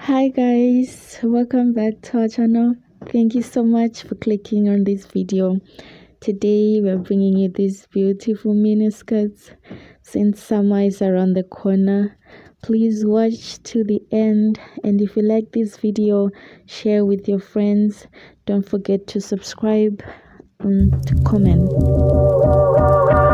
Hi guys, welcome back to our channel. Thank you so much for clicking on this video. Today we're bringing you these beautiful mini skirts. Since summer is around the corner, please watch to the end, and if you like this video, share with your friends. Don't forget to subscribe and to comment.